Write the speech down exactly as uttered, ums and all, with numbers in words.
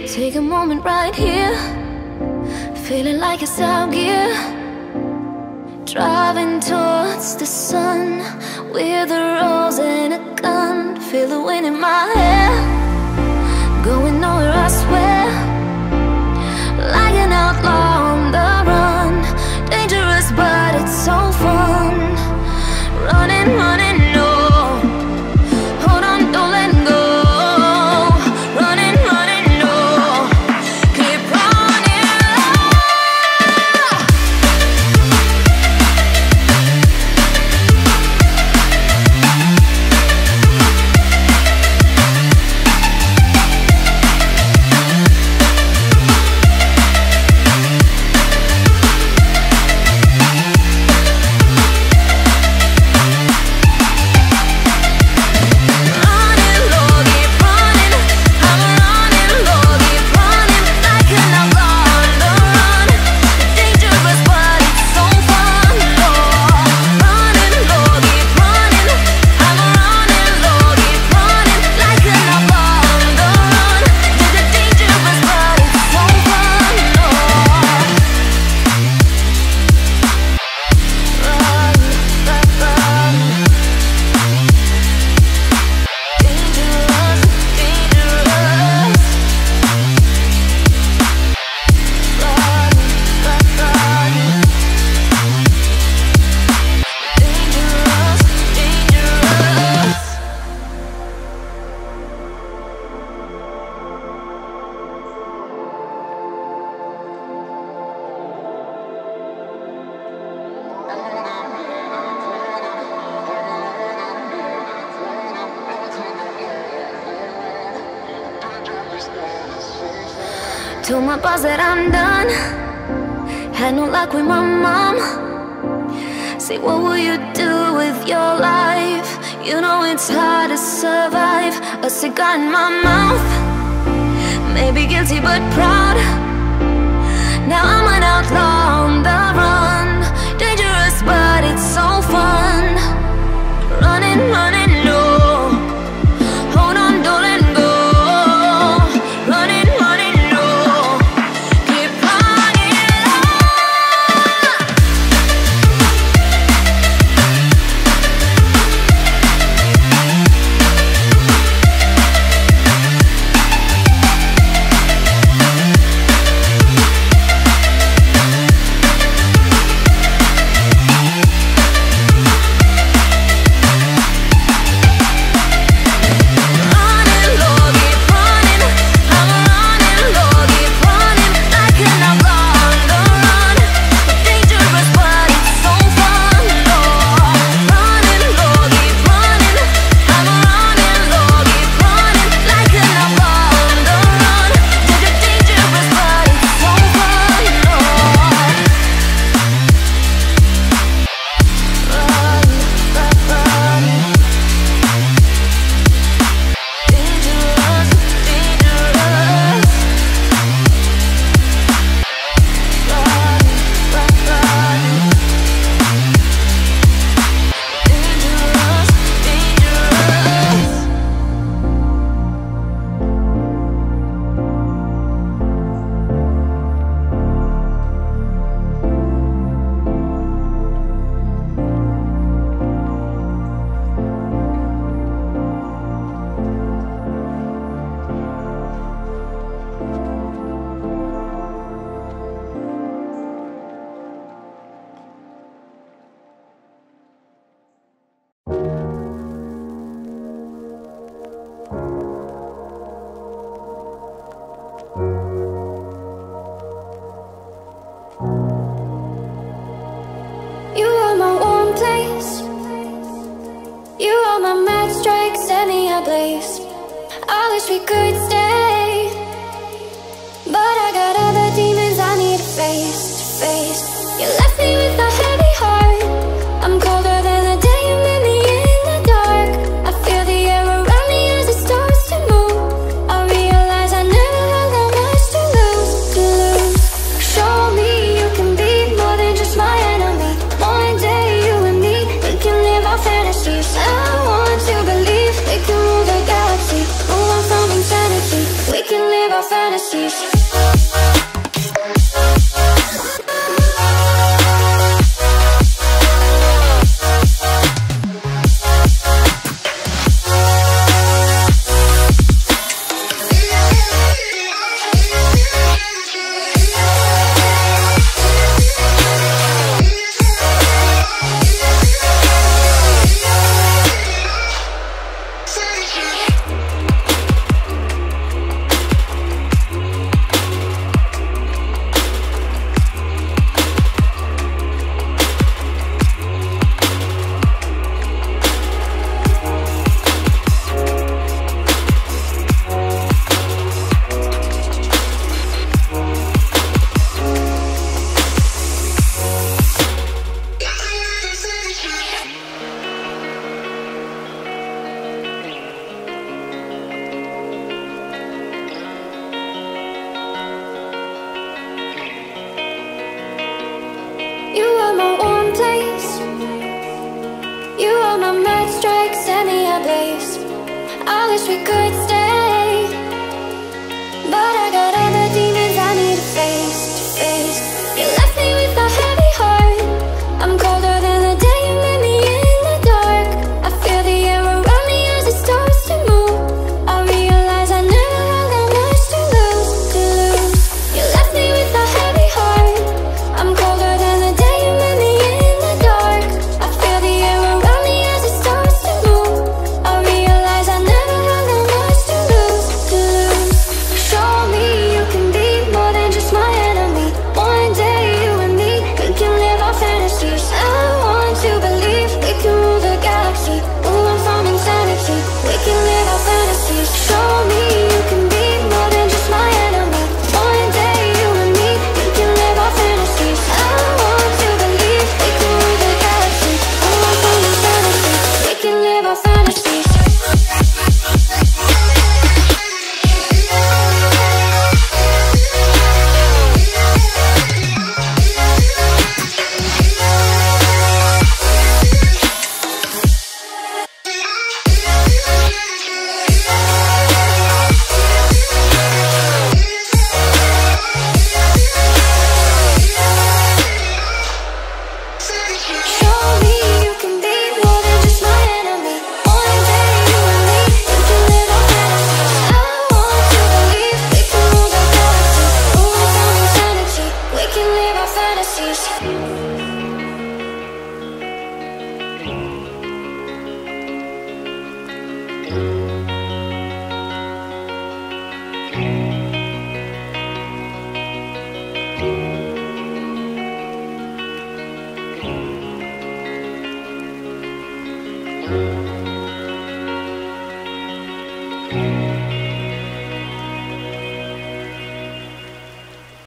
Take a moment right here, feeling like it's out gear. Driving towards the sun with a rose and a gun. Feel the wind in my hair, going nowhere I swear. Like an outlaw on the run, dangerous but it's so fun. Running, running, no, hold on, don't let go. Told my boss that I'm done. Had no luck with my mom. Say, what will you do with your life? You know it's hard to survive. A cigar in my mouth, maybe guilty but proud. Now I'm an outlaw on the run, dangerous but it's so fun. Running, running, no, hold on, don't let go. Running, running, no, keep running. You are my warm place. You are my mad strike, set me ablaze. I wish we could stay, but I got other demons I need to face, to face. You left me with a heavy heart. I'm colder than the day you met me in the dark. I feel the air around me as it starts to move. I realize I never had that much to lose, to lose. Show me you can be more than just my enemy. One day you and me, we can live our fantasies. I want to believe we can move the galaxy, move on from insanity. our fantasies. You are my warm place. You are my mad strike, set me ablaze. I wish we could stay, but I got other demons I need to face, to face. You left me with a heavy heart. I'm colder than the day you met me in the dark. I feel the air around me as it starts to move. I realize I never had that much to lose, to lose. You left me with a heavy heart. I'm colder than the day you met me in the dark. I feel the air around me as it starts to move. I realize I never had that much to lose, to lose. Show me you can be more than just my enemy. One day you and me, we can live our fantasies. I want to believe we can rule the galaxy, moving from insanity. We can live our fantasies. Show me you can be more than just my enemy. One day you and me, we can live our fantasies. I want to believe we can rule the galaxy, moving from insanity. We can live our fantasies. Show me you can be more than just my enemy. One day you and me, we can live our fantasies. I want to believe we can rule the galaxy, moving from insanity. We can live our fantasies. Thank you.